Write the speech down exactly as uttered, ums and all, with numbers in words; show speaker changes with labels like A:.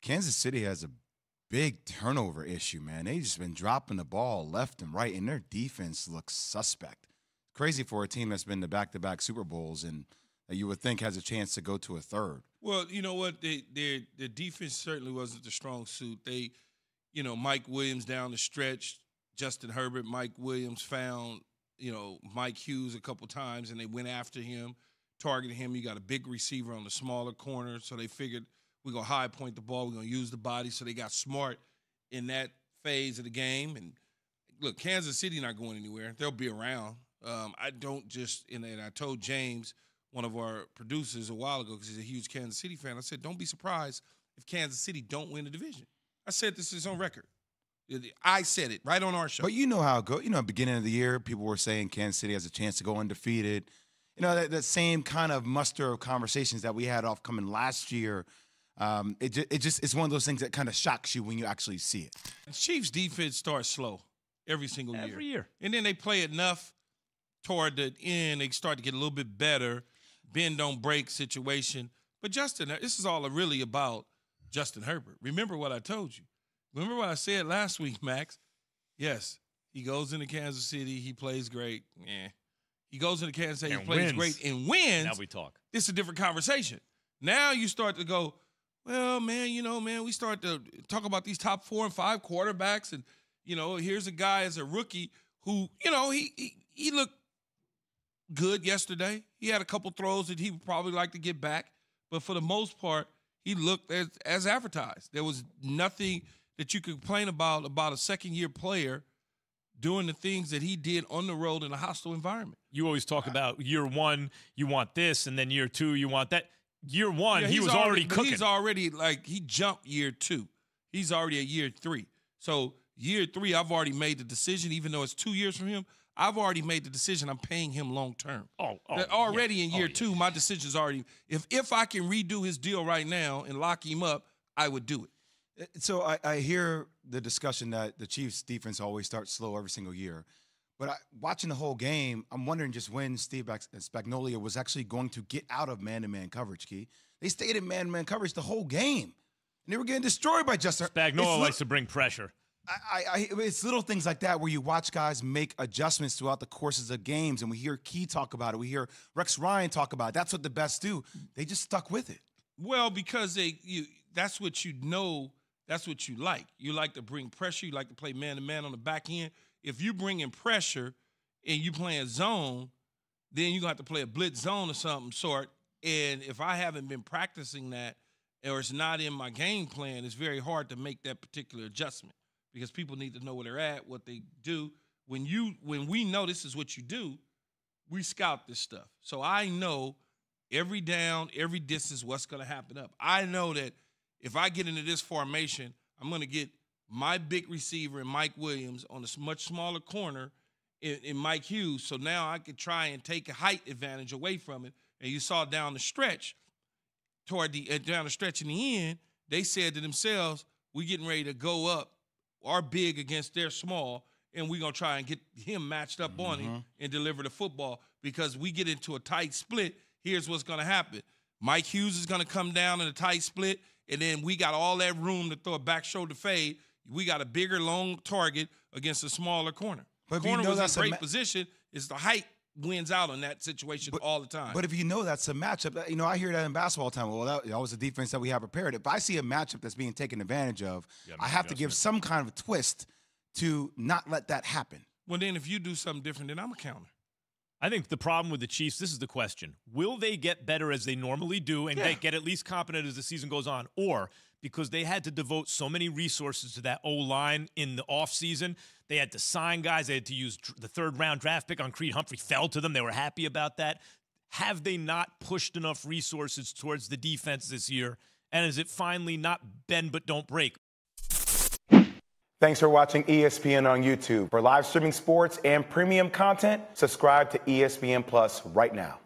A: Kansas City has a big turnover issue, man. They've just been dropping the ball left and right, and their defense looks suspect. Crazy for a team that's been to back-to-back Super Bowls and that you would think has a chance to go to a third.
B: Well, you know what? They, their their defense certainly wasn't the strong suit. They, you know, Mike Williams down the stretch, Justin Herbert, Mike Williams found, you know, Mike Hughes a couple times, and they went after him, targeted him. You got a big receiver on the smaller corner, so they figured we're going to high point the ball. We're going to use the body, so they got smart in that phase of the game. And, look, Kansas City not going anywhere. They'll be around. Um, I don't just – and I told James, one of our producers, a while ago, because he's a huge Kansas City fan, I said, don't be surprised if Kansas City don't win the division. I said this is on record. I said it right on our show.
A: But you know how it goes. You know, beginning of the year, people were saying Kansas City has a chance to go undefeated. You know, that, that same kind of muster of conversations that we had off coming last year. Um, it, just, it just it's one of those things that kind of shocks you when you actually see it.
B: The Chiefs' defense starts slow every single year.
C: Every year.
B: And then they play enough toward the end. They start to get a little bit better. Bend, don't break situation. But Justin, this is all really about Justin Herbert. Remember what I told you. Remember what I said last week, Max? Yes, he goes into Kansas City. He plays great. Yeah. He goes into Kansas City.
C: And
B: he plays
C: wins.
B: great and wins.
C: Now we talk.
B: It's a different conversation. Now you start to go, well, man, you know, man, we start to talk about these top four and five quarterbacks. And, you know, here's a guy as a rookie who, you know, he he, he looked good yesterday. He had a couple throws that he would probably like to get back. But for the most part, he looked as, as advertised. There was nothing that you could complain about about a second-year player doing the things that he did on the road in a hostile environment.
C: You always talk about year one, you want this, and then year two, you want that. Year one,
B: Yeah,
C: he
B: he's
C: was already, cooking.
B: He's already, like, he jumped year two. He's already at year three. So year three, I've already made the decision, even though it's two years from him, I've already made the decision I'm paying him long term.
C: Oh, oh
B: That already
C: yeah.
B: in year
C: oh, yeah.
B: two, my decision's already – if if I can redo his deal right now and lock him up, I would do it.
A: So I, I hear the discussion that the Chiefs' defense always starts slow every single year. But I, watching the whole game, I'm wondering just when Steve Spagnuolo was actually going to get out of man-to-man coverage, Key. They stayed in man-to-man coverage the whole game. And they were getting destroyed by Justin.
C: Spagnuolo likes to bring pressure.
A: I, I, it's little things like that where you watch guys make adjustments throughout the courses of games, and we hear Key talk about it. We hear Rex Ryan talk about it. That's what the best do. They just stuck with it.
B: Well, because they you that's what you know, that's what you like. You like to bring pressure. You like to play man-to-man on the back end. If you bring in pressure and you playing zone, then you're going to have to play a blitz zone or something sort. And if I haven't been practicing that or it's not in my game plan, it's very hard to make that particular adjustment because people need to know where they're at, what they do. When you when we know this is what you do, we scout this stuff. So I know every down, every distance, what's going to happen up. I know that if I get into this formation, I'm going to get my big receiver and Mike Williams on a much smaller corner in, in Mike Hughes. So now I could try and take a height advantage away from it. And you saw down the stretch, toward the uh, down the stretch in the end, they said to themselves, we're getting ready to go up our big against their small, and we're going to try and get him matched up mm-hmm. on him and deliver the football because we get into a tight split. Here's what's going to happen. Mike Hughes is going to come down in a tight split, and then we got all that room to throw a back shoulder fade. We got a bigger, long target against a smaller corner.
A: But
B: corner
A: you know
B: was
A: that's
B: in
A: a
B: great
A: ma-
B: position. It's the height wins out on that situation
A: but,
B: all the time.
A: But if you know that's a matchup, you know, I hear that in basketball all the time. Well, that, that was a defense that we have prepared. If I see a matchup that's being taken advantage of, I have to give some kind of a twist to not let that happen.
B: Well, then if you do something different, then I'm a counter.
C: I think the problem with the Chiefs, this is the question. Will they get better as they normally do and
B: yeah.
C: they get at least competent as the season goes on? Or because they had to devote so many resources to that O-line in the offseason, they had to sign guys. They had to use the third-round draft pick on Creed Humphrey. Fell to them. They were happy about that. Have they not pushed enough resources towards the defense this year? And is it finally not bend but don't break?
D: Thanks for watching E S P N on YouTube. For live streaming sports and premium content, subscribe to E S P N Plus right now.